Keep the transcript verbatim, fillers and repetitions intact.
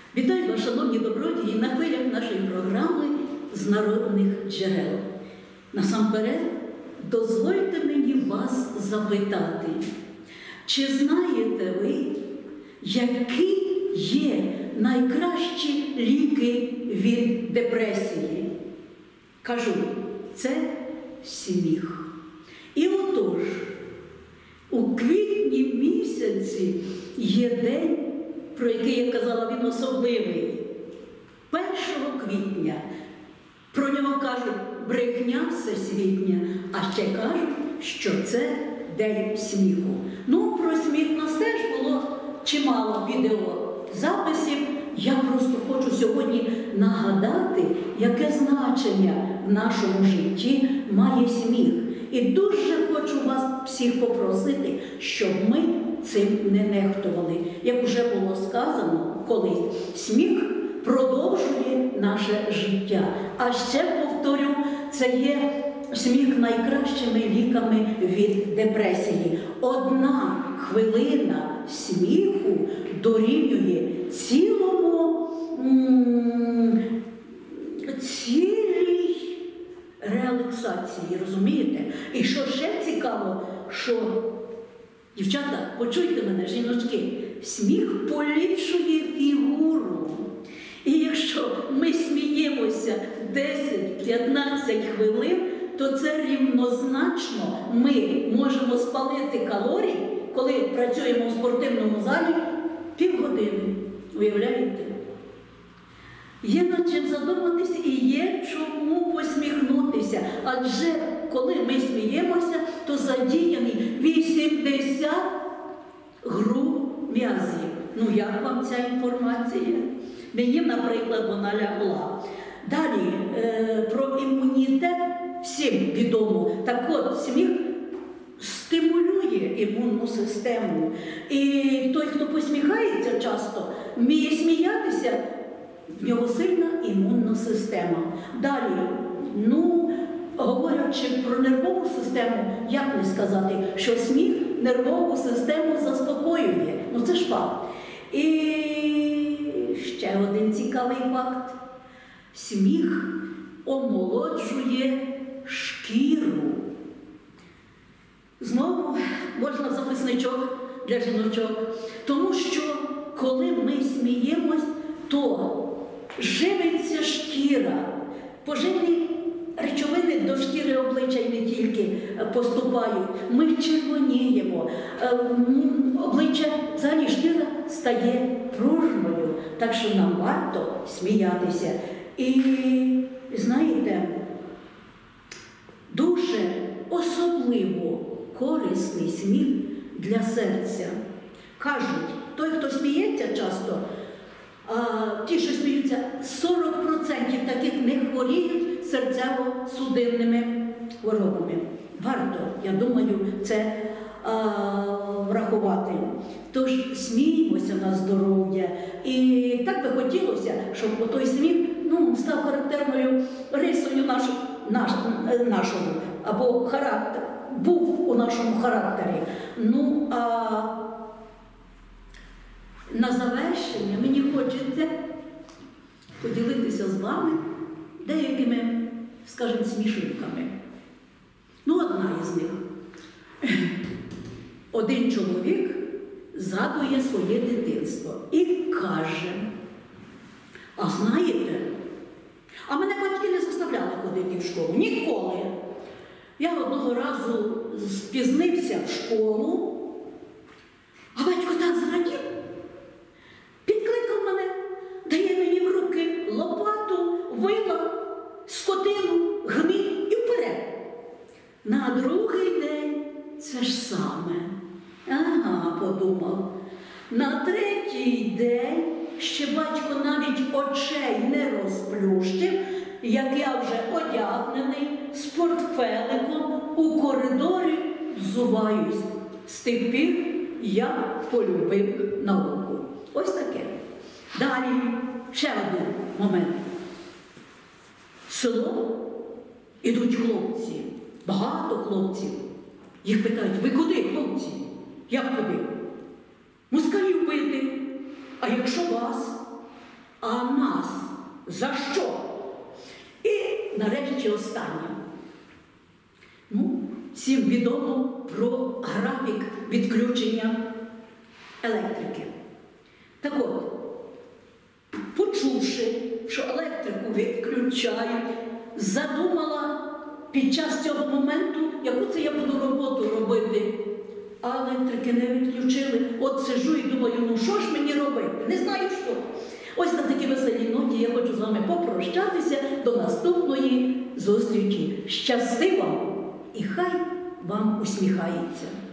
Вітаю вас, шановні добродії, на хвилях нашої програми «З народних джерел». Насамперед, дозвольте мені вас запитати, чи знаєте ви, які є найкращі ліки від депресії? Кажу, це сміх. І отож, у квітні місяці є день, про який я казала, він особливий. першого квітня. Про нього кажуть брехня всесвітня, а ще кажуть, що це день сміху. Ну, про сміх нас теж було чимало відеозаписів. Я просто хочу сьогодні нагадати, яке значення в нашому житті має сміх. І дуже хочу вас всіх попросити, щоб ми цим не нехтували. Як вже було сказано колись, сміх продовжує наше життя. А ще повторю, це є сміх найкращими ліками від депресії. Одна хвилина сміху дорівнює цілому, цілій релаксації, розумієте? І що ще цікаво, що, дівчата, почуйте мене, жіночки, сміх поліпшує фігуру. І якщо ми сміємося десять-п'ятнадцять хвилин, то це рівнозначно ми можемо спалити калорій, коли працюємо в спортивному залі, півгодини. Уявляєте? Є над чим задуматися і є чому посміхнутися. Адже коли ми сміємося, то задіяні вісімдесят груп м'язів. Ну, як вам ця інформація? Мені, наприклад, вона лягла. Далі, е, про імунітет всім відомо. Так от, сміх стимулює імунну систему. І той, хто посміхається часто, вміє сміятися, в нього сильна імунна система. Далі, ну, говорячи про нервову систему, як не сказати, що сміх нервову систему заспокоює. Ну, це ж факт. І ще один цікавий факт. Сміх омолоджує шкіру. Знову можна записничок для жіночок. Тому що, коли ми сміємось, то живиться шкіра. Поживні речовини до шкіри обличчя і не тільки поступають. Ми червоніємо. Обличчя, взагалі шкіра стає пружною. Так що нам варто сміятися. І, знаєте, дуже особливо корисний сміх для серця. Кажуть, той, хто сміється часто, а ті, що сміються, сорок відсотків таких не хворіють серцево-судинними хворобами. Варто, я думаю, це а, врахувати. Тож сміємося на здоров'я. І так би хотілося, щоб той сміх ну, став характерною рисою нашого, наш, нашого, або характер, був у нашому характері. Ну, а на завершення мені хочеться поділитися з вами деякими, скажімо, смішинками. Ну, одна із них. Один чоловік згадує своє дитинство і каже, а знаєте, а мене батьки не заставляли ходити в школу, ніколи. Я одного разу спізнився в школу, а батько так зрадів, підкликав мене, дає мені в руки лопату, вила, скотину, гниль і вперед. На другий день це ж саме. Ага, подумав. На третій день ще батько навіть очей не розплющив, як я вже одягнений з портфеликом у коридорі взуваюсь. З тих пір я полюбив науку. Ось таке. Далі ще один момент. Село, ідуть хлопці, багато хлопців. Їх питають, ви куди, хлопці? Як куди? Москалів бити. А якщо вас? А нас за що? І нарешті останнє. Ну, всім відомо про графік відключення електрики. Так от, почувши, що електрику відключають, задумала під час цього моменту, яку це я буду роботу робити. А електрики не відключили. От сижу і думаю, ну що ж мені робити? Не знаю що. Ось на такій веселій ноті я хочу з вами попрощатися до наступної зустрічі. Щасти вам і хай вам усміхається.